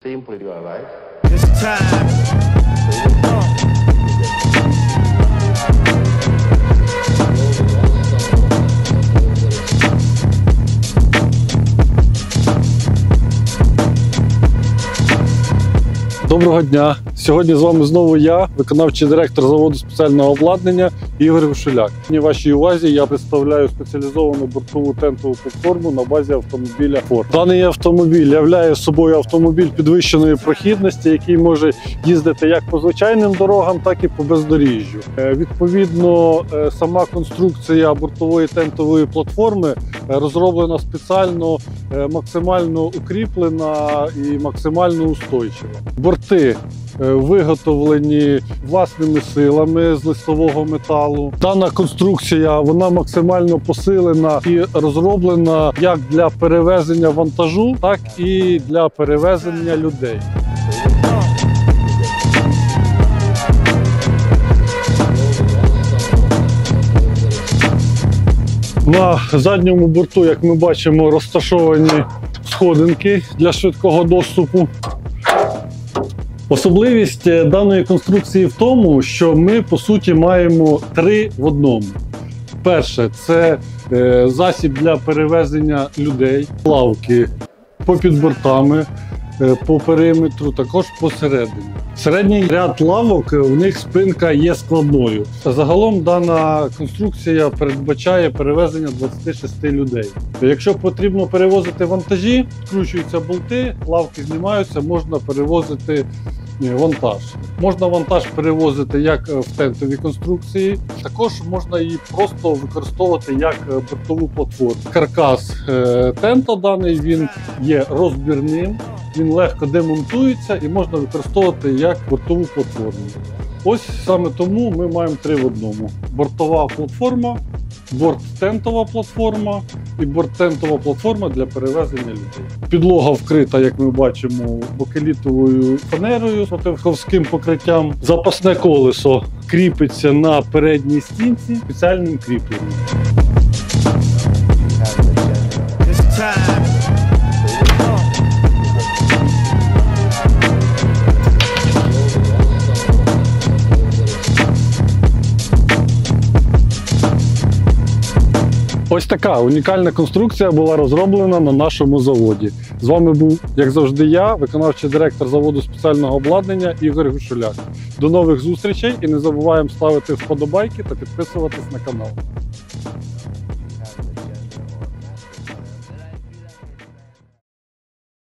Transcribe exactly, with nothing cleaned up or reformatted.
Simply you are right. It's time. Доброго дня! Сьогодні з вами знову я, виконавчий директор заводу спеціального обладнання Ігор Гушуляк. В вашій увазі я представляю спеціалізовану бортову тентову платформу на базі автомобіля Ford. Даний автомобіль являє собою автомобіль підвищеної прохідності, який може їздити як по звичайним дорогам, так і по бездоріжжю. Е, Відповідно, е, сама конструкція бортової тентової платформи розроблена спеціально, е, максимально укріплена і максимально устойчива. Борти виготовлені власними силами з листового металу. Дана конструкція вона максимально посилена і розроблена як для перевезення вантажу, так і для перевезення людей. На задньому борту, як ми бачимо, розташовані сходинки для швидкого доступу. Особливість даної конструкції в тому, що ми, по суті, маємо три в одному. Перше – це е, засіб для перевезення людей, лавки попід бортами, е, по периметру, також посередині. Середній ряд лавок, у них спинка є складною. Загалом дана конструкція передбачає перевезення двадцяти шести людей. Якщо потрібно перевозити вантажі, скручуються болти, лавки знімаються, можна перевозити вантаж. Можна вантаж перевозити як в тентовій конструкції, також можна її просто використовувати як бортову платформу. Каркас тента даний, він є розбірним, він легко демонтується і можна використовувати як бортову платформу. Ось саме тому ми маємо три в одному. Бортова платформа, борт-тентова платформа і борт-тентова платформа для перевезення людей. Підлога вкрита, як ми бачимо, бакелітовою фанерою з противковським покриттям. Запасне колесо кріпиться на передній стінці спеціальним кріпленням. It's time. Ось така унікальна конструкція була розроблена на нашому заводі. З вами був, як завжди, я, виконавчий директор заводу спеціального обладнання Ігор Гушуляк. До нових зустрічей і не забуваємо ставити вподобайки та підписуватись на канал.